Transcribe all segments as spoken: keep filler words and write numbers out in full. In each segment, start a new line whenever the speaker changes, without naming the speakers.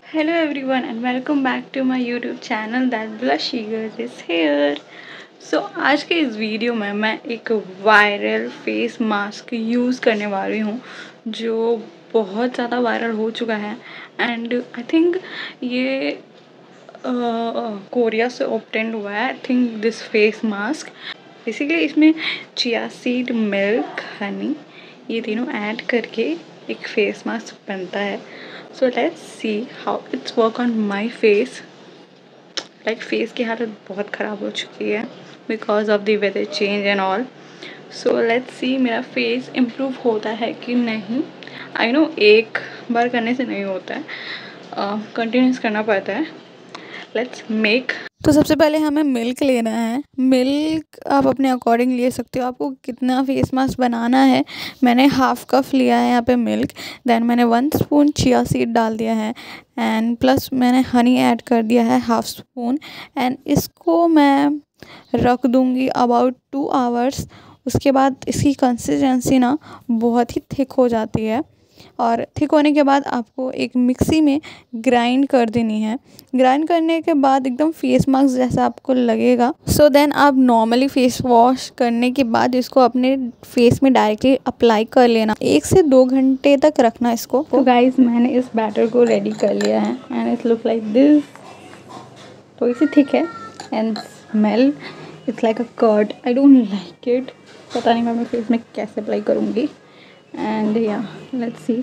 Hello everyone and welcome back to my YouTube channel that Blushy Girl is here. So आज के इस video में मैं एक वायरल फेस मास्क यूज़ करने वाली हूँ जो बहुत ज़्यादा वायरल हो चुका है एंड आई थिंक ये कोरिया से ऑब्टेंड हुआ है। I think this face mask basically इसमें चिया सीड, मिल्क, हनी ये तीनों ऐड करके एक फेस मास्क बनता है। So let's see how it's work on my face. Like face की हालत बहुत ख़राब हो चुकी है because of the weather change and all. So let's see मेरा फेस इम्प्रूव होता है कि नहीं। आई नो एक बार करने से नहीं होता है, कंटिन्यूस uh, करना पड़ता है। Let's make. तो सबसे पहले हमें मिल्क लेना है। मिल्क आप अपने अकॉर्डिंग ले सकते हो, आपको कितना फेस मास्क बनाना है। मैंने हाफ कप लिया है यहाँ पे मिल्क। देन मैंने वन स्पून चिया सीड डाल दिया है एंड प्लस मैंने हनी ऐड कर दिया है हाफ स्पून एंड इसको मैं रख दूँगी अबाउट टू आवर्स। उसके बाद इसकी कंसिस्टेंसी ना बहुत ही थिक हो जाती है और थिक होने के बाद आपको एक मिक्सी में ग्राइंड कर देनी है। ग्राइंड करने के बाद एकदम फेस मास्क जैसा आपको लगेगा। सो so देन आप नॉर्मली फेस वॉश करने के बाद इसको अपने फेस में डायरेक्टली अप्लाई कर लेना। एक से दो घंटे तक रखना इसको। तो गाइस मैंने इस बैटर को रेडी कर लिया है and it look like this. थोड़ी सी थिक है and smell it's like a curd. I don't like it. पता नहीं मैं अपने फेस में कैसे अप्लाई करूँगी। And yeah, let's see.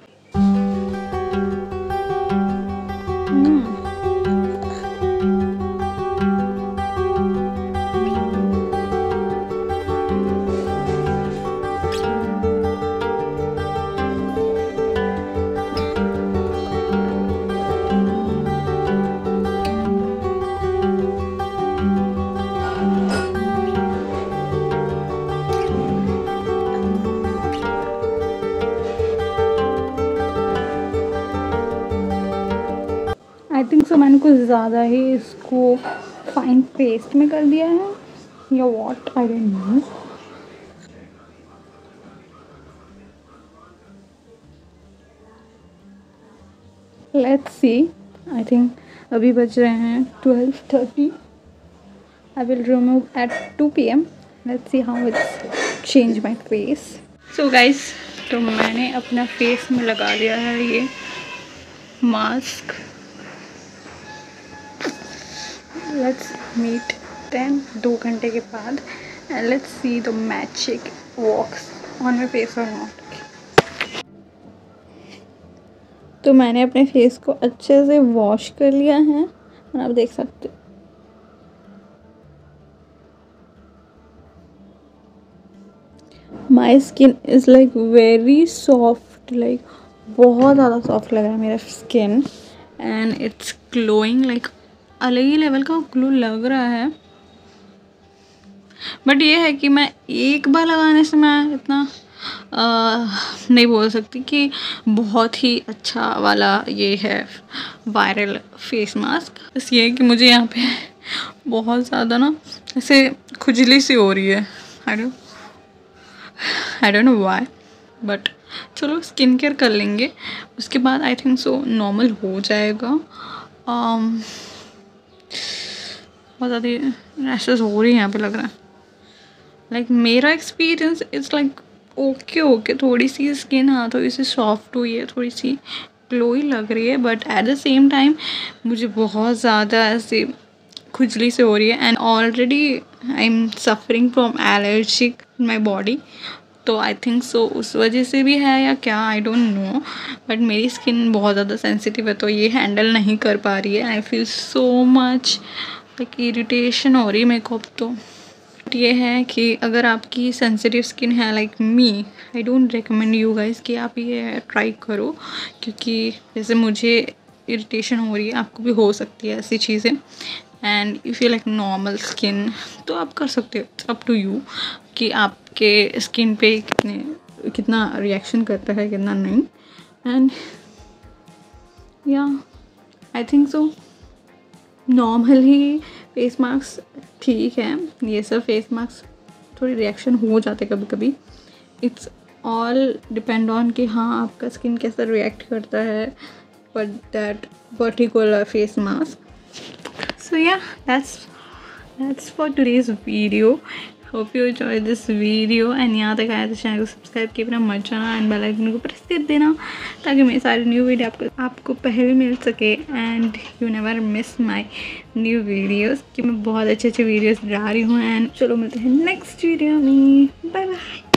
Mm. I think so मैंने कुछ ज़्यादा ही इसको फाइन पेस्ट में कर दिया है या what, I don't know. Let's see. I think अभी बज रहे हैं twelve thirty. I will remove at two P M. Let's see how it's change my face. So guys, तो मैंने अपना फेस में लगा लिया है ये मास्क। लेट्स मीट देन दो घंटे के बाद and let's see the magic works on my face और नॉट। तो मैंने अपने फेस को अच्छे से वॉश कर लिया है और आप देख सकते हो my skin is like very soft. Like बहुत ज़्यादा सॉफ्ट लग रहा है मेरा skin and it's glowing. Like अलग ही लेवल का ग्लो लग रहा है। बट ये है कि मैं एक बार लगाने से मैं इतना आ, नहीं बोल सकती कि बहुत ही अच्छा वाला ये है वायरल फेस मास्क। बस ये है कि मुझे यहाँ पे बहुत ज़्यादा ना ऐसे खुजली सी हो रही है। I don't I don't know why, but चलो स्किन केयर कर लेंगे उसके बाद आई थिंक सो नॉर्मल हो जाएगा। um, बहुत ज़्यादा रैशेस हो रही हैं यहाँ पे लग रहा है। लाइक like, मेरा experience it's like okay okay थोड़ी सी स्किन हाँ थोड़ी सी सॉफ्ट हुई है, थोड़ी सी ग्लोई लग रही है, but at the same time मुझे बहुत ज़्यादा ऐसे खुजली से हो रही है and already I am suffering from allergic in my body. तो आई थिंक सो उस वजह से भी है या क्या, आई डोंट नो, बट मेरी स्किन बहुत ज़्यादा सेंसिटिव है तो ये हैंडल नहीं कर पा रही है। I feel so much like irritation हो रही है मेरे को अब तो। ये है कि अगर आपकी सेंसिटिव स्किन है like me, I don't recommend you guys कि आप ये ट्राई करो, क्योंकि जैसे मुझे इरिटेशन हो रही है आपको भी हो सकती है ऐसी चीज़ें। And if you like normal skin तो आप कर सकते हो, इट्स अप टू यू कि आपके स्किन पे कितने कितना रिएक्शन करता है कितना नहीं। एंड या आई थिंक सो नॉर्मल ही फेस मास्क ठीक है। ये सब फेस मास्क थोड़ी रिएक्शन हो जाते कभी कभी। इट्स ऑल डिपेंड ऑन कि हाँ आपका स्किन कैसा रिएक्ट करता है for that particular face mask. So yeah, that's that's for today's video. Hope you enjoyed this video and यहाँ तक आया तो चैनल को सब्सक्राइब किए बिना मत जाना एंड बेल आइकन को प्रेस कर देना ताकि मेरे सारे न्यू वीडियो आपको आपको पहले मिल सके and you never miss my new videos कि मैं बहुत अच्छे अच्छे वीडियोस ला रही हूँ। एंड चलो मिलते हैं नेक्स्ट वीडियो में, बाय बाय।